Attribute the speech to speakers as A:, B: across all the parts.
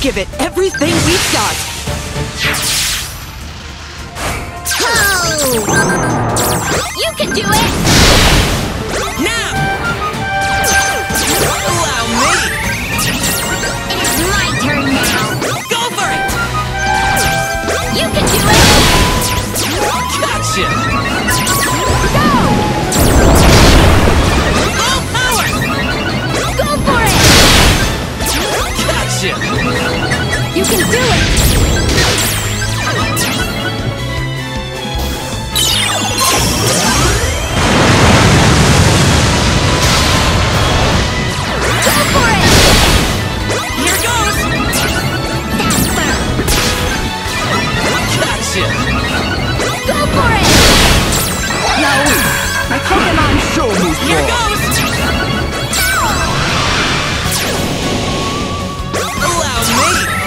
A: give it everything we've got.
B: Oh! You can do it!
A: Now! Allow me!
B: It is my turn now!
A: Go for it!
B: You can do it!
A: Gotcha!
B: Go!
A: Full power!
B: Go for it!
A: Gotcha!
B: You can do it! Go for it!
A: Here goes! Gotcha!
B: Go for it!
C: My Pokemon show me
A: Here goes! Allow me!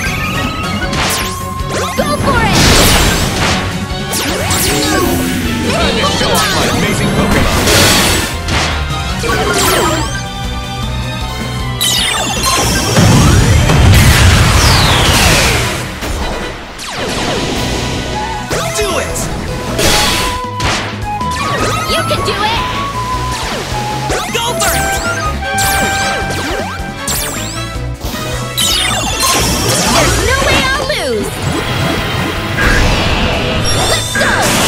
B: Go for it!
C: Time to show off my amazing Pokemon.
A: Do it!
B: You can do it!
A: Go for it!
B: There's no way I'll lose! Let's go!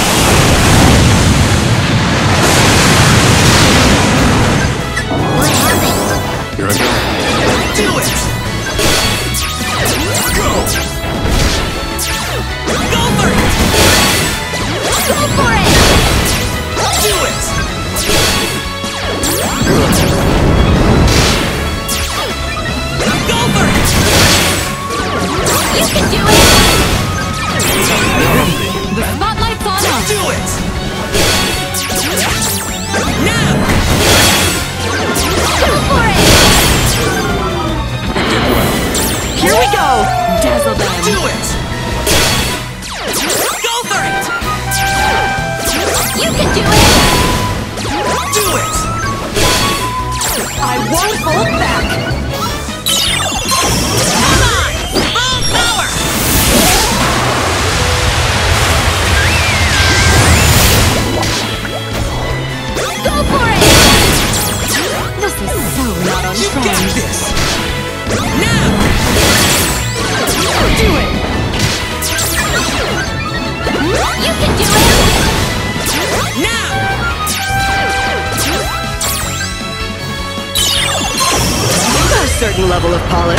B: What happened?
C: Here I go.
A: Do it!
C: Go!
A: Go for it!
B: Go for it!
A: Do it! Go for it!
B: You can do it! The spotlight's on us!
A: Do it! Now!
B: Go for it!
A: Here we go!
B: Dazzle them!
A: Do it! Go for it!
B: You can do it!
A: Do it!
B: I won't hold back!
A: Come on! Full power!
B: Go for it! This is so not on
A: You got
B: trend.
A: this! Now!
B: Do it! You can do it!
A: Now! A certain level of polish.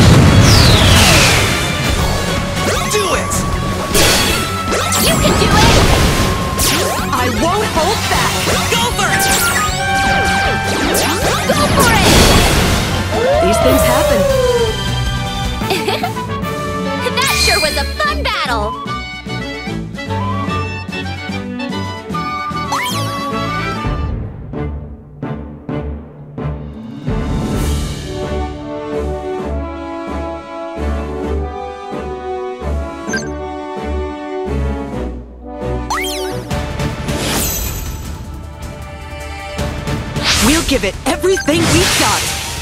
A: Do it!
B: You can do it!
A: I won't hold back! Go for it!
B: Go for
A: These things happen.
B: it! That sure was a fun battle!
A: We'll give it everything we've got.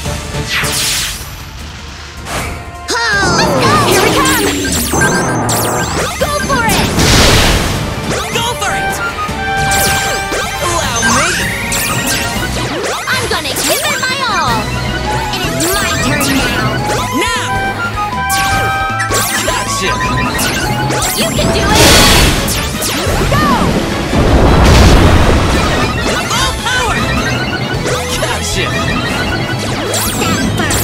B: Here we come! Go for it!
A: Go for it! Allow me!
B: I'm gonna give it my all! It is my turn now!
A: Now! Gotcha!
B: You can do it! Go!
A: Full power! Gotcha!
B: Stand firm!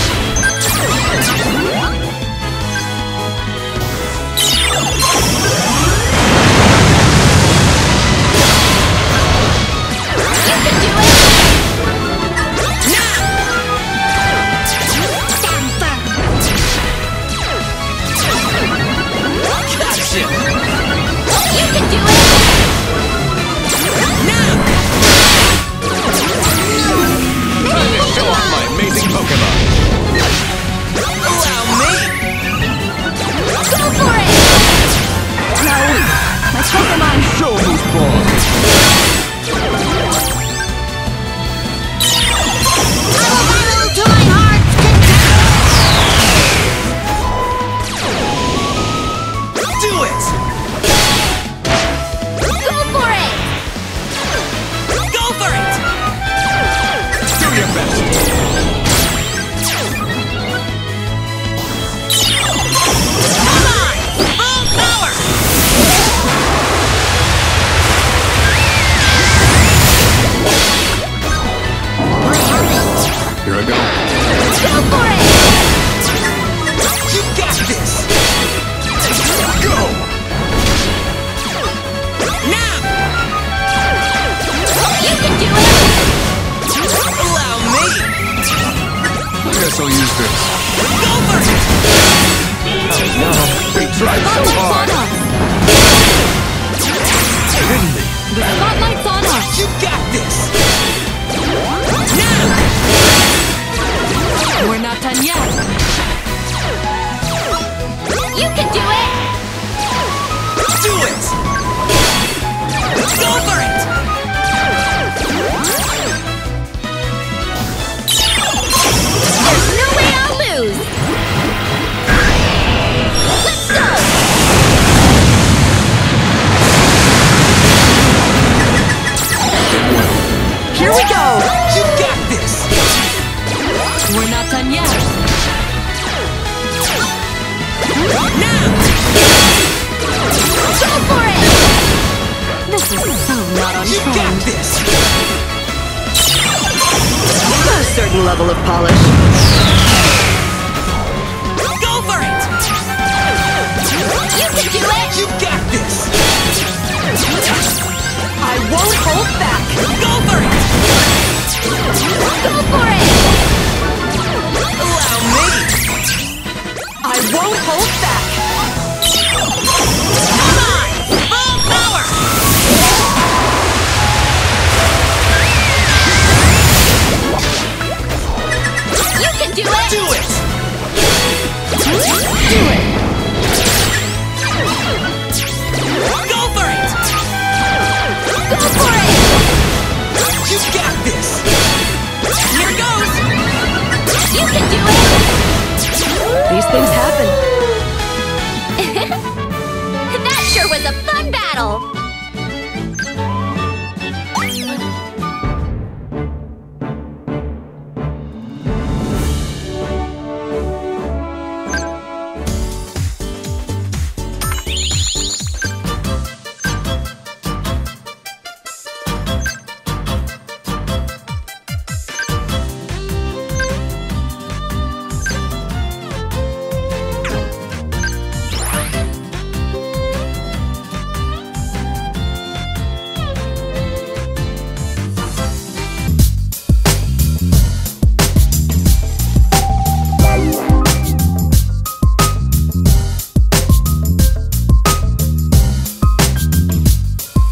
B: You can do it!
A: Now!
B: Stand firm!
A: Gotcha!
C: Here I go.
B: Go for it!
A: You got this!
C: Go!
A: Now!
B: You can do it!
A: Allow me!
C: Guess I'll use this.
A: Go for it!
C: No, they tried so hard. Didn't they?
B: The spotlight's on us!
A: You got this! Now!
B: We're not done yet! You can do it!
A: Do it! Go for it!
B: There's no way I'll lose! Let's go!
A: Here we go! You got this!
B: We're not done yet!
A: Now!
B: Go for it! This is so not on
A: You got
B: trend.
A: this!
D: A certain level of polish.
A: Go for it!
B: You can do it!
A: You got this!
D: I won't hold back.
A: Go for it!
B: Go for it!
A: Allow me!
D: I won't hold back.
A: Come on! Full power!
B: You can do it!
A: Do it!
B: Do it!
A: Go for it!
B: Go for it!
A: You got this! Here goes!
B: You can do it!
D: These things happen.